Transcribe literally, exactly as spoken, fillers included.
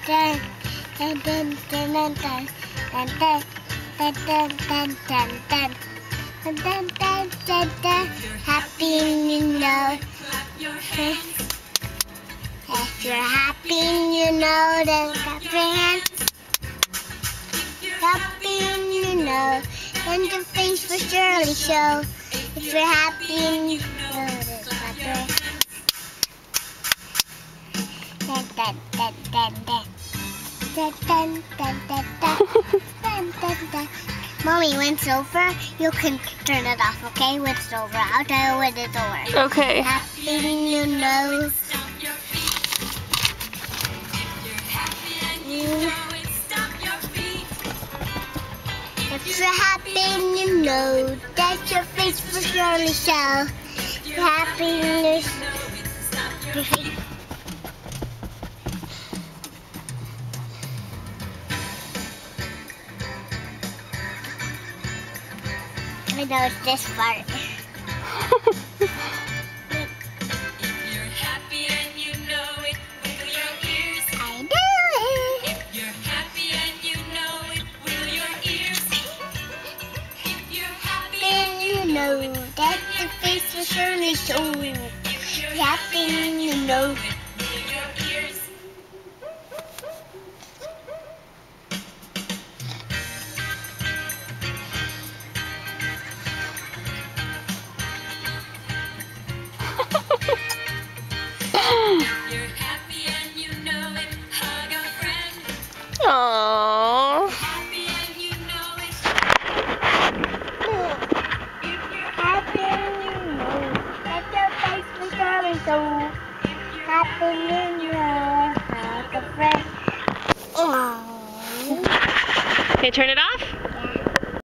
dun, dun, dun, dun, dun, dun, dun, dun, dun, dun, dun, dun, dun. Dun, dun, dun, dun, dun. Happy and you know. If you're happy and you know, then clap your hands. Happy and you know, then your face will surely show. If you're happy and you know, then clap your hands. Dun, dun, dun, dun, dun. Dun, dun, dun, dun, dun. Dun, dun, dun. Mommy, when it's over, you can turn it off, okay? When it's over. I'll tell you when it's over. Okay. Happy and you know. You. If you're happy and you know, that your face will surely show. If you're happy and you know. I know it's this part. I know it. And you know that the face will surely show. Happy and you know. Aww. Happy and you know. That your face will surely show. Happy and you know. Like a friend. Aww. Okay, turn it off.